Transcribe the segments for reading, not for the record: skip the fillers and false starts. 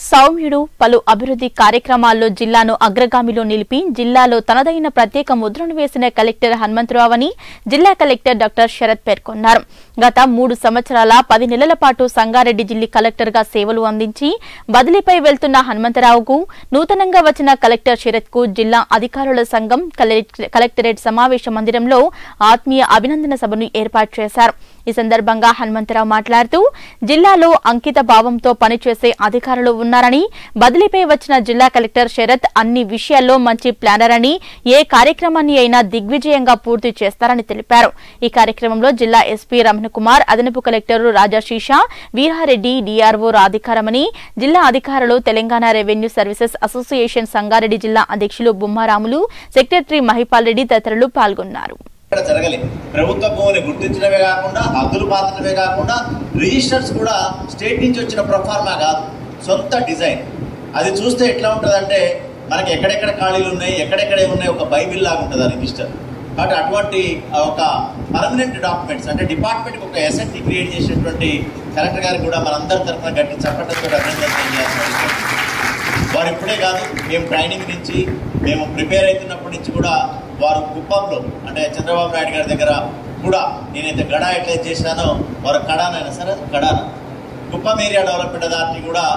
సౌమ్యుడు పలు అభివృద్ధి కార్యక్రమాల్లో జిల్లాను అగ్రగామిలో నిలిపి జిల్లాలో తనదైన ప్రత్యేక ముద్రను వేసిన కలెక్టర్ హనుమంతరావు అని జిల్లా కలెక్టర్ డాక్టర్ శరత్ పేర్కొన్నారు. గత 3 సంవత్సరాల 10 నెలల పాటు సంగారెడ్డి జిల్లా కలెక్టర్గా సేవలు అందించి బదిలీపై వెళ్తున్న హనుమంతరావుకు నూతనంగా వచ్చిన కలెక్టర్ శరత్ కు జిల్లా అధికారుల సంఘం కలెక్టరేట్ సమావేశ మందిరంలో ఆత్మీయ అభినందన సభను ఏర్పాటు చేశారు. ఈ సందర్భంగా హనుమంతరావు మాట్లాడుతూ జిల్లాలో అంకిత భావంతో పనిచేసే అధికారులు ఉన్నారని, బదిలీపై వచ్చిన జిల్లా కలెక్టర్ శరత్ అన్ని విషయాల్లో మంచి ప్లానర్ అని, ఏ కార్యక్రమాన్ని అయినా దిగ్విజయంగా పూర్తి చేస్తారని తెలిపారు. ఈ కార్యక్రమంలో జిల్లా ఎస్పీ రమణ కుమార్, అదనపు కలెక్టర్ రాజాశీష, వీరారెడ్డి, డిఆర్ఓ రాధికారమని, జిల్లా అధికారులు, Telangana revenue services association Sangareddy జిల్లా అధ్యక్షులు బుమ్మారాములు, సెక్రటరీ మహిపాల్ రెడ్డి తదితరులు పాల్గొన్నారు. జరగలి ప్రభుత్వ భూమిని గుర్తించడమే కాకుండా హద్దులు పాతడమే కాకుండా రిజిస్టర్స్ కూడా స్టేట్ నుంచి వచ్చిన ప్రొఫార్మా కాదు, సొంత డిజైన్. అది చూస్తే ఎట్లా ఉంటుందంటే మనకి ఎక్కడెక్కడ ఖాళీలు ఉన్నాయి, ఎక్కడెక్కడ ఉన్నాయి, ఒక బైబిల్ లాగా ఉంటుంది ఆ రిజిస్టర్. కాబట్టి అటువంటి ఒక పర్మనెంట్ డాక్యుమెంట్స్ అంటే డిపార్ట్మెంట్కి ఒక ఎసెట్ క్రియేట్ చేసినటువంటి కలెక్టర్ గారికి కూడా మనందరి తరఫున గట్టి చప్పట్లతో అభినందన తెలియజేయాల్సిన. వారు ఇప్పుడే కాదు, మేము ట్రైనింగ్ నుంచి మేము ప్రిపేర్ అవుతున్నప్పటి నుంచి కూడా వారు కుప్పంలో అంటే చంద్రబాబు నాయుడు గారి దగ్గర కూడా నేనైతే గడా ఎట్లయితే చేశానో వారు కడానైనా సరే కడాన కుప్పం ఏరియా డెవలప్మెంట్ అథారిటీ కూడా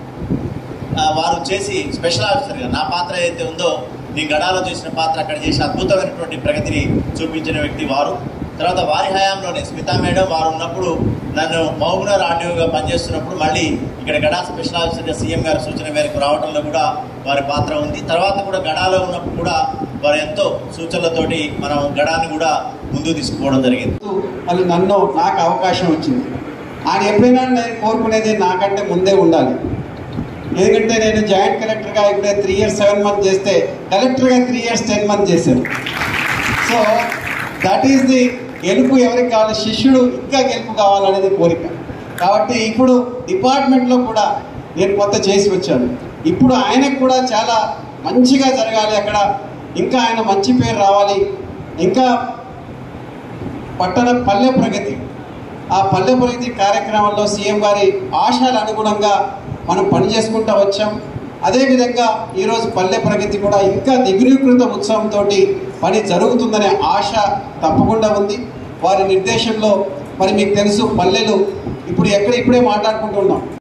వారు చేసి స్పెషల్ ఆఫీసర్గా నా పాత్ర ఏదైతే ఉందో నేను గడాలో చేసిన పాత్ర అక్కడ చేసి అద్భుతమైనటువంటి ప్రగతిని చూపించిన వ్యక్తి వారు. తర్వాత వారి హయాంలోనే స్మితా మేడం వారు ఉన్నప్పుడు నన్ను మహబూబ్నగర్ ఆర్డీఓగా పనిచేస్తున్నప్పుడు మళ్ళీ ఇక్కడ గడా స్పెషల్ ఆఫీసర్గా సీఎం గారి సూచన మేరకు రావడంలో కూడా వారి పాత్ర ఉంది. తర్వాత కూడా గడాలో ఉన్నప్పుడు కూడా వారు ఎంతో సూచనలతోటి మనం గడాన్ని కూడా ముందుకు తీసుకుపోవడం జరిగింది. వాళ్ళు నాకు అవకాశం వచ్చింది. ఆయన ఎప్పుడైనా నేను కోరుకునేది నాకంటే ముందే ఉండాలి. ఎందుకంటే నేను జాయింట్ కలెక్టర్గా ఇప్పుడే 3 years 7 months చేస్తే కలెక్టర్గా 3 years 10 months చేశాను. సో దట్ ఈస్ ది గెలుపు ఎవరికి కావాలి, శిష్యుడు ఇంకా గెలుపు కావాలనేది కోరిక. కాబట్టి ఇప్పుడు డిపార్ట్మెంట్లో కూడా నేను కొంత చేసి వచ్చాను. ఇప్పుడు ఆయనకు కూడా చాలా మంచిగా జరగాలి, అక్కడ ఇంకా ఆయన మంచి పేరు రావాలి. ఇంకా పల్లె ప్రగతి, ఆ పల్లె ప్రగతి కార్యక్రమంలో సీఎం గారి ఆశల అనుగుణంగా మనం పనిచేసుకుంటూ వచ్చాం. అదేవిధంగా ఈరోజు పల్లె ప్రగతి కూడా ఇంకా దిగురీకృత ఉత్సవంతో పని జరుగుతుందనే ఆశ తప్పకుండా ఉంది. వారి నిర్దేశంలో మరి మీకు తెలుసు పల్లెలు ఇప్పుడే మాట్లాడుకుంటున్నాం.